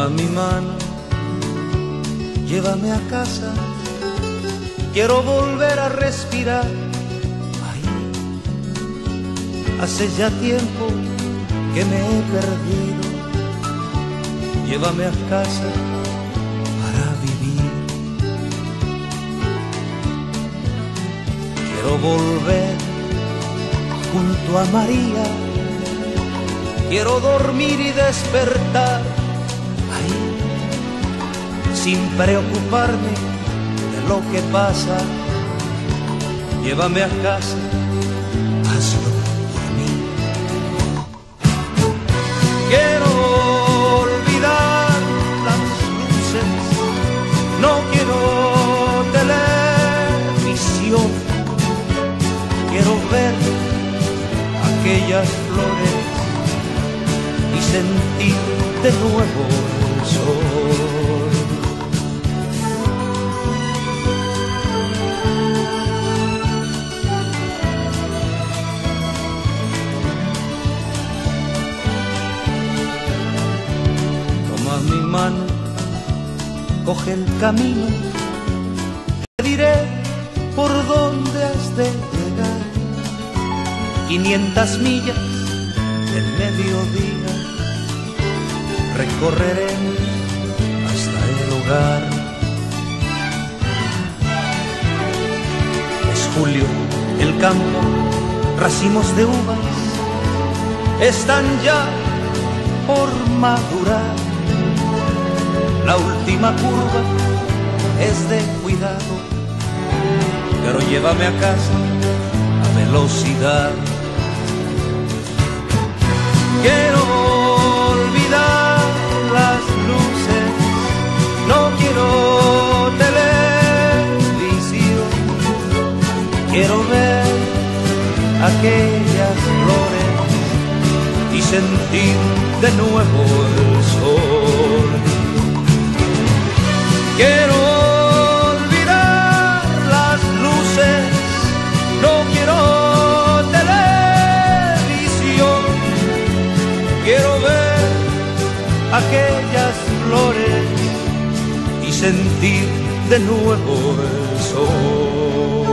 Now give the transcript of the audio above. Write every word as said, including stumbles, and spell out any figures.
Toma mi mano, llévame a casa, quiero volver a respirar. Ahí, hace ya tiempo que me he perdido. Llévame a casa para vivir. Quiero volver junto a María, quiero dormir y despertar ahí, sin preocuparme de lo que pasa. Llévame a casa, hazlo por mí. Quiero olvidar las luces, no quiero televisión. Quiero ver aquellas flores y sentir de nuevo el sol. Toma mi mano, coge el camino, te diré por dónde has de llegar. Quinientas millas del mediodía recorreremos hasta el hogar. Es julio, el campo, racimos de uvas están ya por madurar. La última curva es de cuidado, pero llévame a casa a velocidad. Quiero olvidar las luces, no quiero televisión. Quiero ver aquellas flores y sentir de nuevo el sol. Quiero olvidar las luces, no quiero televisión. Quiero ver aquellas flores y sentir de nuevo el sol.